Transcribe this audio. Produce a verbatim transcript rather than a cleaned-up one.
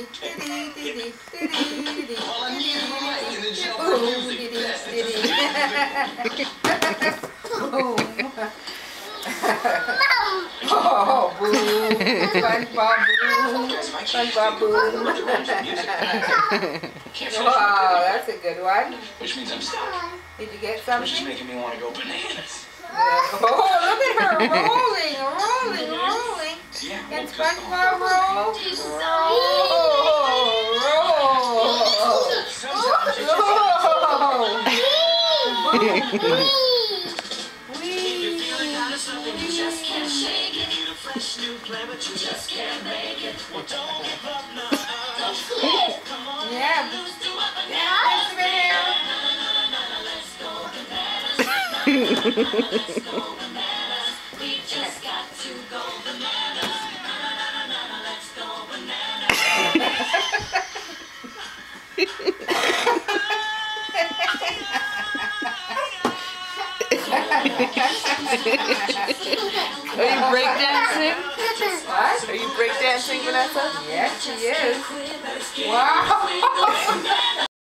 Oh, boo. SpongeBob boo. SpongeBob boo. Wow, that's a good one. Which means I'm stuck. Did you get something? Which is making me want to go bananas. Oh, look at her rolling, rolling, rolling. Yeah, Can SpongeBob roll? Roll, roll, roll. You just can't shake it. Need a fresh new plan, but you just can't make it. Well, don't give up now. Come on, Yeah. let's do it. Yeah, Let's go bananas. Let's go bananas. We just got to go bananas. Let's go bananas. Are you breakdancing? What? Are you breakdancing, Vanessa? Yes, she is. Wow.